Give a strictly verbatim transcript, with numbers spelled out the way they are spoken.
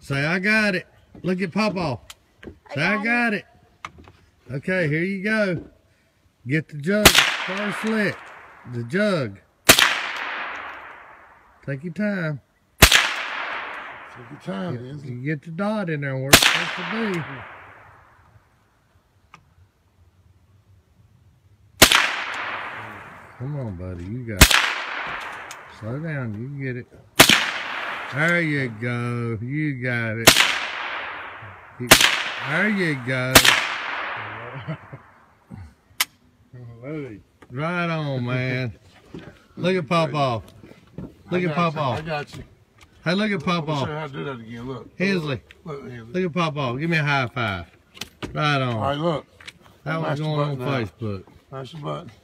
Say, I got it. Look at pawpaw. Say, I got, I got it. it. Okay, here you go. Get the jug first lick. The jug. Take your time. Take your time, get, you get the dot in there where it's supposed to be. Come on, buddy. You got it. Slow down. You can get it. There you go. You got it. There you go. Right on, man. Look at pawpaw. Look at pawpaw. I got you. Hey, look at pawpaw. I'll show you how to do that again. Look. Hensley. Look, Hensley. Look at pawpaw. Give me a high five. Right on. All right, look. That one's going on Facebook. Nice button.